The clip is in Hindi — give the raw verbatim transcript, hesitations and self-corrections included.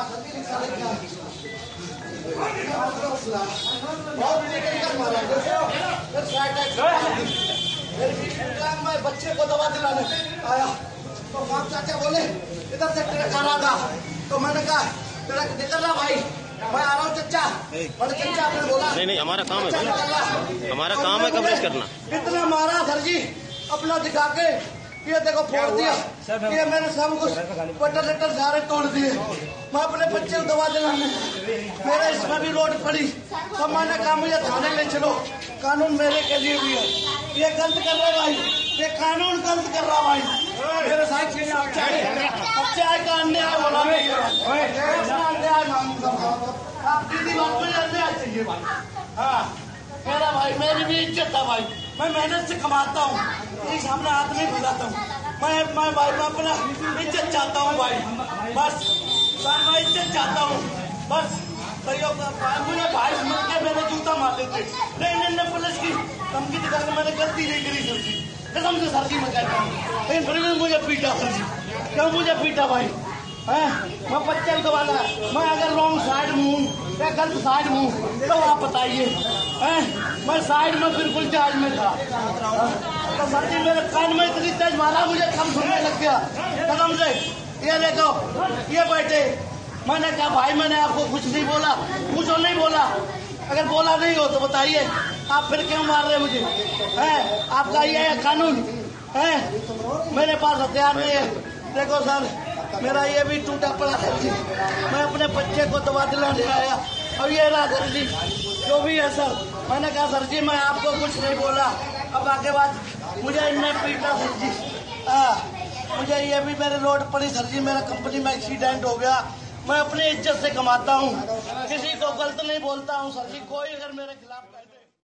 मैं बच्चे को दवा दिलाने आया तो माँ चाचा बोले इधर से ट्रक आ रहा था, तो मैंने कहा ट्रक निकल रहा भाई, मैं आ रहा हूँ चचा। बड़े चचा आपने बोला नहीं नहीं हमारा काम है भाई, हमारा काम है कवरेज करना। इतना मारा सर जी अपना दिखा के, ये देखो फोड़ दिया, ये मैंने सब कुछ बटर लेटर सारे तोड़ दिए। मैं अपने बच्चे को दवा दिलाने, मेरे इसमें भी रोड पड़ी, तो मैंने कहा मुझे थाने ले चलो, कानून मेरे के लिए भी है। ये गलत कर रहा भाई, ये कानून गलत कर रहा भाई। मेरे साथ बच्चे आए का अन्याय बोला, अन्याय मांगूंगा आप दीदी बात मुझे अन्याय चाहिए भाई। हाँ मेरा भाई, मेरी भी इज्जत था भाई, मैं मेहनत से कमाता हूँ, इस सामने हाथ नहीं फैलाता हूँ मैं। मैं भाई मैं अपना इज्जत चाहता हूँ भाई, बस मैं इज्जत चाहता हूँ बस। सहयोग मुझे भाई समझ के मैंने जूता मार देते, नहीं नहीं पुलिस की धमकी दिखा के मैंने गलती नहीं करी सर जी, कसम से सर जी मैं कहता हूँ। लेकिन फिर भी मुझे पीटा सर जी, क्यों मुझे पीटा भाई? है मैं बच्चे को दबाना, मैं अगर रॉन्ग साइड में हूँ या गलत साइड में हूँ तो आप बताइए। मैं साइड में बिल्कुल चार्ज में था, तो सर जी मेरे कान में इतनी तेज मारा मुझे कम सुनने लग गया कसम से। ये देखो ये बैठे, मैंने कहा भाई मैंने आपको कुछ नहीं बोला, कुछ और नहीं बोला, अगर बोला नहीं हो तो बताइए, आप फिर क्यों मार रहे मुझे? है आपका ये है कानून है, मेरे पास हथियार नहीं है। देखो सर मेरा ये भी टूटा पड़ा सर जी, मैं अपने बच्चे को दवा दिलाने आया और ये रहा सर जी जो भी है सर। मैंने कहा सर जी मैं आपको कुछ नहीं बोला, अब आगे बात मुझे इनने पीटा सर जी। हाँ मुझे ये भी मेरे रोड पड़ी सर जी, मेरा कंपनी में एक्सीडेंट हो गया, मैं अपनी इज्जत से कमाता हूँ, किसी को गलत नहीं बोलता हूँ सर जी। कोई अगर मेरे खिलाफ